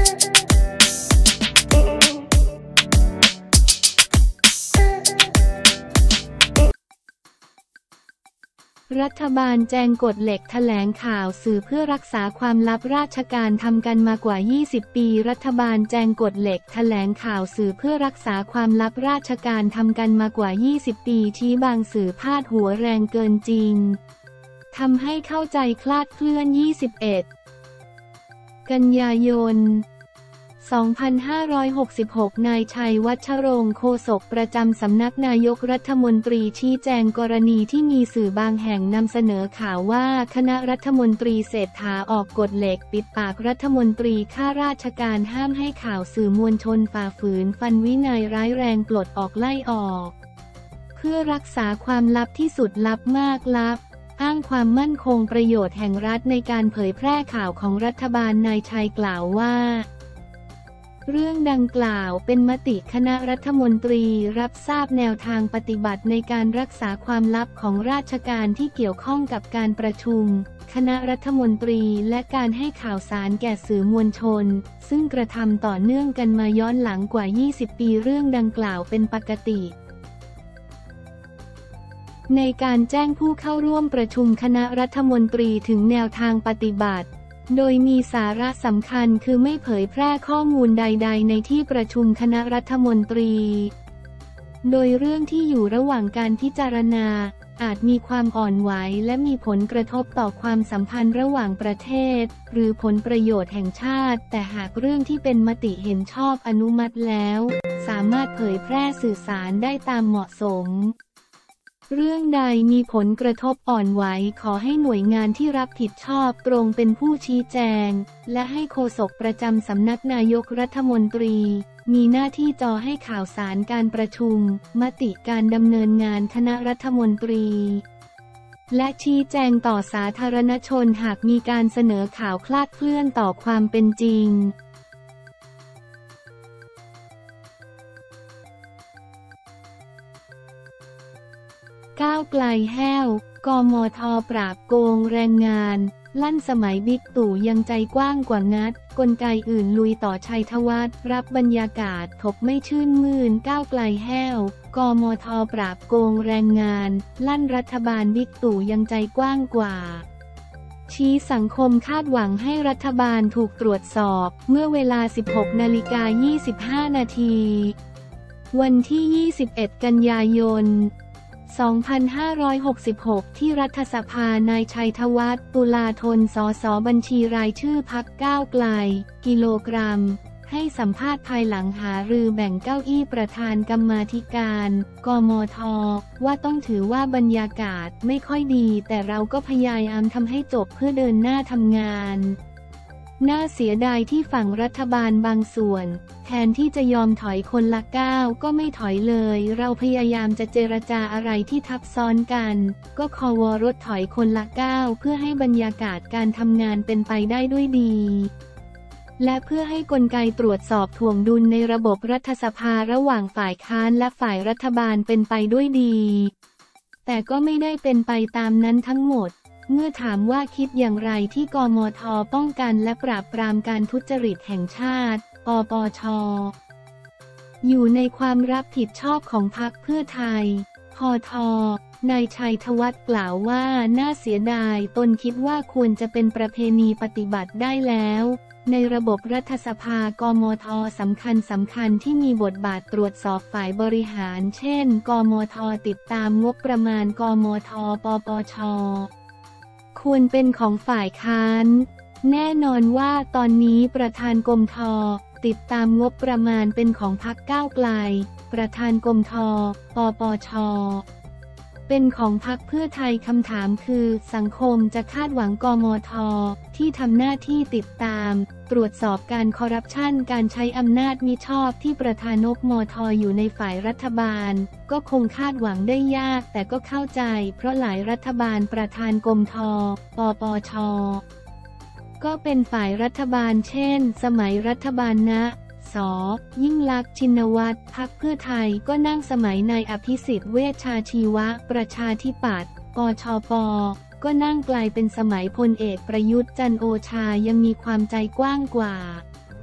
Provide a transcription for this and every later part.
รัฐบาลแจงกฎเหล็กแถลงข่าวสื่อเพื่อรักษาความลับราชการทำกันมากว่า 20 ปีรัฐบาลแจงกฎเหล็กแถลงข่าวสื่อเพื่อรักษาความลับราชการทำกันมากว่า 20 ปีชี้บางสื่อพาดหัวแรงเกินจริงทำให้เข้าใจคลาดเคลื่อน 21 กันยายน 2566 นายชัยวัชรงค์โฆษกประจำสำนักนายกรัฐมนตรีชี้แจงกรณีที่มีสื่อบางแห่งนำเสนอข่าวว่าคณะรัฐมนตรีเศรษฐาออกกฎเหล็กปิดปากรัฐมนตรีข้าราชการห้ามให้ข่าวสื่อมวลชนฝ่าฝืนฟันวินัยร้ายแรงปลดออกไล่ออกเพื่อรักษาความลับที่สุดลับมากลับอ้างความมั่นคงประโยชน์แห่งรัฐในการเผยแพร่ข่าวของรัฐบาลนายชัยกล่าวว่าเรื่องดังกล่าวเป็นมติคณะรัฐมนตรีรับทราบแนวทางปฏิบัติในการรักษาความลับของราชการที่เกี่ยวข้องกับการประชุมคณะรัฐมนตรีและการให้ข่าวสารแก่สื่อมวลชนซึ่งกระทำต่อเนื่องกันมาย้อนหลังกว่า 20 ปีเรื่องดังกล่าวเป็นปกติในการแจ้งผู้เข้าร่วมประชุมคณะรัฐมนตรีถึงแนวทางปฏิบัติโดยมีสาระสำคัญคือไม่เผยแพร่ข้อมูลใดๆในที่ประชุมคณะรัฐมนตรีโดยเรื่องที่อยู่ระหว่างการพิจารณาอาจมีความอ่อนไหวและมีผลกระทบต่อความสัมพันธ์ระหว่างประเทศหรือผลประโยชน์แห่งชาติแต่หากเรื่องที่เป็นมติเห็นชอบอนุมัติแล้วสามารถเผยแพร่สื่อสารได้ตามเหมาะสมเรื่องใดมีผลกระทบอ่อนไหวขอให้หน่วยงานที่รับผิดชอบตรงเป็นผู้ชี้แจงและให้โฆษกประจำสำนักนายกรัฐมนตรีมีหน้าที่จอให้ข่าวสารการประชุมมติการดำเนินงานคณะรัฐมนตรีและชี้แจงต่อสาธารณชนหากมีการเสนอข่าวคลาดเคลื่อนต่อความเป็นจริงก้าวไกลแห้วกมท.ปราบโกงแรงงานลั่นสมัยบิ๊กตู่ยังใจกว้างกว่างัดกลไกอื่นลุยต่อชัยธวัฒน์รับบรรยากาศถบไม่ชื่นมื่นก้าวไกลแห้วกมท.ปราบโกงแรงงานลั่นรัฐบาลบิ๊กตู่ยังใจกว้างกว่าชี้สังคมคาดหวังให้รัฐบาลถูกตรวจสอบเมื่อเวลา 16:25 นาทีวันที่ 21 กันยายน2566 ที่รัฐสภานายชัยธวัฒน์ตุลาธน สส.บัญชีรายชื่อพรรคก้าวไกลกิโลกรัมให้สัมภาษณ์ภายหลังหารือแบ่งเก้าอี้ประธานกรรมาธิการกมท.ว่าต้องถือว่าบรรยากาศไม่ค่อยดีแต่เราก็พยายามทำให้จบเพื่อเดินหน้าทำงานน่าเสียดายที่ฝั่งรัฐบาลบางส่วนแทนที่จะยอมถอยคนละก้าวก็ไม่ถอยเลยเราพยายามจะเจรจาอะไรที่ทับซ้อนกันก็ควรถถอยคนละก้าวเพื่อให้บรรยากาศการทำงานเป็นไปได้ด้วยดีและเพื่อให้กลไกตรวจสอบถ่วงดุลในระบบรัฐสภาระหว่างฝ่ายค้านและฝ่ายรัฐบาลเป็นไปด้วยดีแต่ก็ไม่ได้เป็นไปตามนั้นทั้งหมดเมื่อถามว่าคิดอย่างไรที่กมท.ป้องกันและปราบปรามการทุจริตแห่งชาติปปช.อยู่ในความรับผิดชอบของพรรคเพื่อไทยพท.นายชัยธวัฒน์กล่าวว่าน่าเสียดายตนคิดว่าควรจะเป็นประเพณีปฏิบัติได้แล้วในระบบรัฐสภากมท.สำคัญที่มีบทบาทตรวจสอบฝ่ายบริหารเช่นกมท.ติดตามงบประมาณกมท.ปปช.ควรเป็นของฝ่ายค้านแน่นอนว่าตอนนี้ประธานกมท.ติดตามงบประมาณเป็นของพรรคก้าวไกลประธานกมท.ปปช.เป็นของพรรคเพื่อไทยคำถามคือสังคมจะคาดหวังกมท.ที่ทำหน้าที่ติดตามตรวจสอบการคอร์รัปชันการใช้อำนาจมิชอบที่ประธานกมท.อยู่ในฝ่ายรัฐบาลก็คงคาดหวังได้ยากแต่ก็เข้าใจเพราะหลายรัฐบาลประธานกมท.ปปช.ก็เป็นฝ่ายรัฐบาลเช่นสมัยรัฐบาลส.ยิ่งลักษณ์ชินวัตรพรรคเพื่อไทยก็นั่งสมัยนายอภิสิทธิ์เวชชาชีวะประชาธิปัตย์ปชป.ก็นั่งกลายเป็นสมัยพลเอกประยุทธ์จันทร์โอชายังมีความใจกว้างกว่า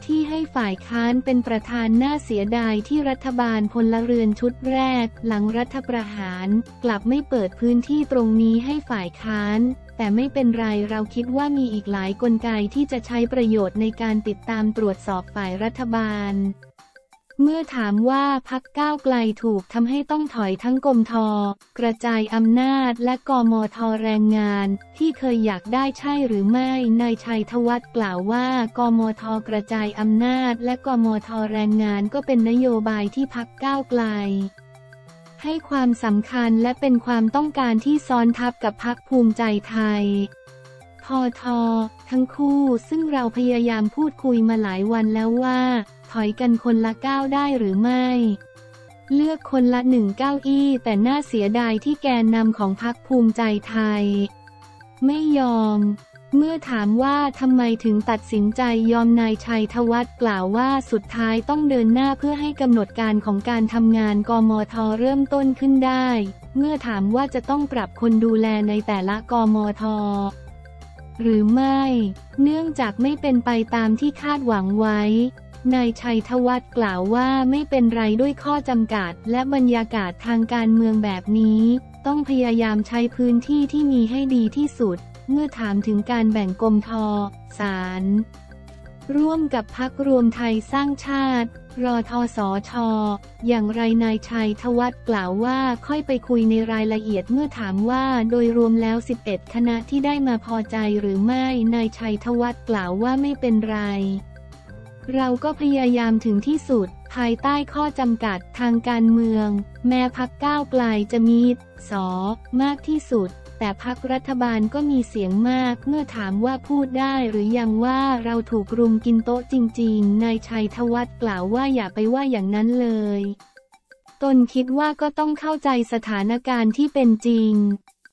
ที่ให้ฝ่ายค้านเป็นประธานน่าเสียดายที่รัฐบาลพลเรือนชุดแรกหลังรัฐประหารกลับไม่เปิดพื้นที่ตรงนี้ให้ฝ่ายค้านแต่ไม่เป็นไรเราคิดว่ามีอีกหลายกลไกที่จะใช้ประโยชน์ในการติดตามตรวจสอบฝ่ายรัฐบาลเมื่อถามว่าพรรคก้าวไกลถูกทำให้ต้องถอยทั้งกมท.กระจายอำนาจและกมท.แรงงานที่เคยอยากได้ใช่หรือไม่นายชัยธวัฒน์กล่าวว่ากมท.กระจายอำนาจและกมท.แรงงานก็เป็นนโยบายที่พรรคก้าวไกลให้ความสำคัญและเป็นความต้องการที่ซ้อนทับกับพรรคภูมิใจไทยพท.ทั้งคู่ซึ่งเราพยายามพูดคุยมาหลายวันแล้วว่าถอยกันคนละก้าวได้หรือไม่เลือกคนละ1 เก้าอี้แต่น่าเสียดายที่แกนนำของพรรคภูมิใจไทยไม่ยอมเมื่อถามว่าทำไมถึงตัดสินใจยอมนายชัยธวัฒน์กล่าวว่าสุดท้ายต้องเดินหน้าเพื่อให้กำหนดการของการทำงานกมท.เริ่มต้นขึ้นได้เมื่อถามว่าจะต้องปรับคนดูแลในแต่ละกมท.หรือไม่เนื่องจากไม่เป็นไปตามที่คาดหวังไว้นายชัยธวัฒน์กล่าวว่าไม่เป็นไรด้วยข้อจำกัดและบรรยากาศทางการเมืองแบบนี้ต้องพยายามใช้พื้นที่ที่มีให้ดีที่สุดเมื่อถามถึงการแบ่งกมท.ศาลร่วมกับพรรครวมไทยสร้างชาติรทสช.อย่างไรนายชัยธวัฒน์กล่าวว่าค่อยไปคุยในรายละเอียดเมื่อถามว่าโดยรวมแล้ว11 คณะที่ได้มาพอใจหรือไม่นายชัยธวัฒน์กล่าวว่าไม่เป็นไรเราก็พยายามถึงที่สุดภายใต้ข้อจำกัดทางการเมืองแม้พรรคก้าวไกลจะมีส.มากที่สุดแต่พรรครัฐบาลก็มีเสียงมากเมื่อถามว่าพูดได้หรือยังว่าเราถูกรุมกินโต๊ะจริงๆนายชัยธวัฒน์กล่าวว่าอย่าไปว่าอย่างนั้นเลยตนคิดว่าก็ต้องเข้าใจสถานการณ์ที่เป็นจริง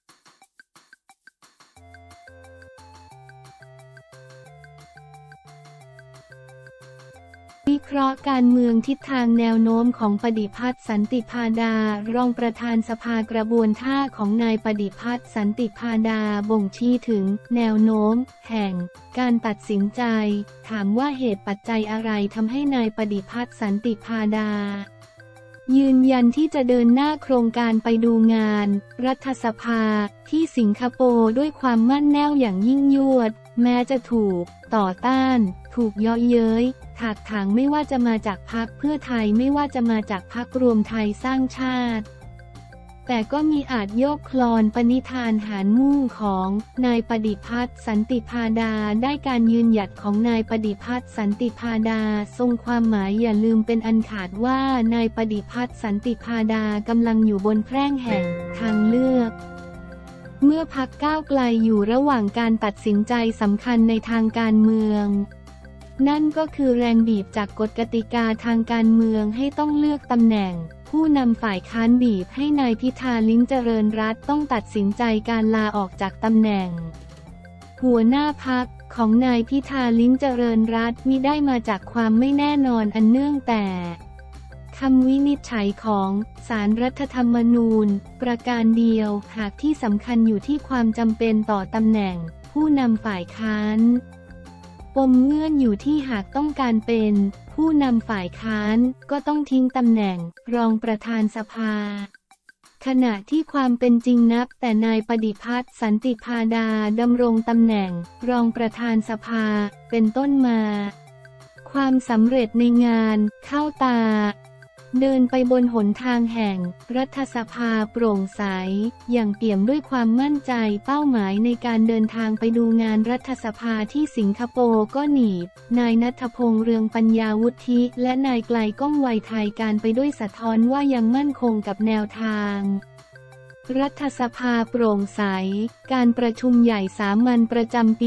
วิเคราะห์การเมืองทิศทางแนวโน้มของปฏิพัฒน์สันติพาดารองประธานสภากระบวนท่าของนายปฏิพัฒน์สันติพาดาบ่งชี้ถึงแนวโน้มแห่งการตัดสินใจถามว่าเหตุปัจจัยอะไรทำให้นายปฏิพัฒน์สันติพาดายืนยันที่จะเดินหน้าโครงการไปดูงานรัฐสภาที่สิงคโปร์ด้วยความมั่นแน่วอย่างยิ่งยวดแม้จะถูกต่อต้านถูกเยาะเย้ยถากถางไม่ว่าจะมาจากพรรคเพื่อไทยไม่ว่าจะมาจากพรรครวมไทยสร้างชาติแต่ก็มีอาจโยกคลอนปณิธานหารมุ่งของนายปฏิพัฒน์สันติพาดาได้การยืนหยัดของนายปฏิพัฒน์สันติพาดาทรงความหมายอย่าลืมเป็นอันขาดว่านายปฏิพัฒน์สันติพาดากำลังอยู่บนแพร่งแห่งทางเลือกเมื่อพรรคก้าวไกลอยู่ระหว่างการตัดสินใจสำคัญในทางการเมืองนั่นก็คือแรงบีบจากกฎกติกาทางการเมืองให้ต้องเลือกตำแหน่งผู้นำฝ่ายค้านบีบให้นายพิธาลิ้มเจริญรัตน์ต้องตัดสินใจการลาออกจากตำแหน่งหัวหน้าพรรคของนายพิธาลิ้มเจริญรัตน์มิได้มาจากความไม่แน่นอนอันเนื่องแต่คำวินิจฉัยของศาลรัฐธรรมนูญประการเดียวหากที่สำคัญอยู่ที่ความจำเป็นต่อตำแหน่งผู้นำฝ่ายค้านปมเงื่อนอยู่ที่หากต้องการเป็นผู้นำฝ่ายค้านก็ต้องทิ้งตำแหน่งรองประธานสภาขณะที่ความเป็นจริงนับแต่นายปฏิพัฒน์สันติพาดาดำรงตำแหน่งรองประธานสภาเป็นต้นมาความสำเร็จในงานเข้าตาเดินไปบนหนทางแห่งรัฐสภาโปร่งใสอย่างเปี่ยมด้วยความมั่นใจเป้าหมายในการเดินทางไปดูงานรัฐสภาที่สิงคโปร์ก็หนีบนายณัฐพงษ์เรืองปัญญาวุฒิและนายไกลก้องไวไทยการไปด้วยสะท้อนว่ายังมั่นคงกับแนวทางรัฐสภาโปร่งใสการประชุมใหญ่สามัญประจำปี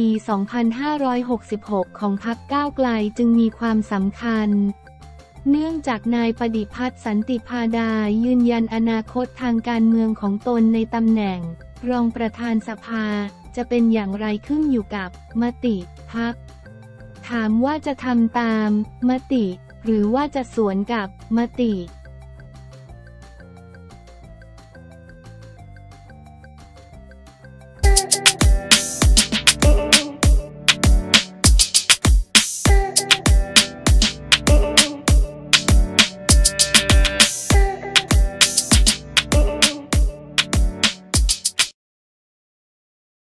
2566 ของพรรคก้าวไกลจึงมีความสำคัญเนื่องจากนายปฏิพัฒน์สันติพาดายืนยันอนาคตทางการเมืองของตนในตำแหน่งรองประธานสภาจะเป็นอย่างไรขึ้นอยู่กับมติพรรคถามว่าจะทำตามมติหรือว่าจะสวนกับมติ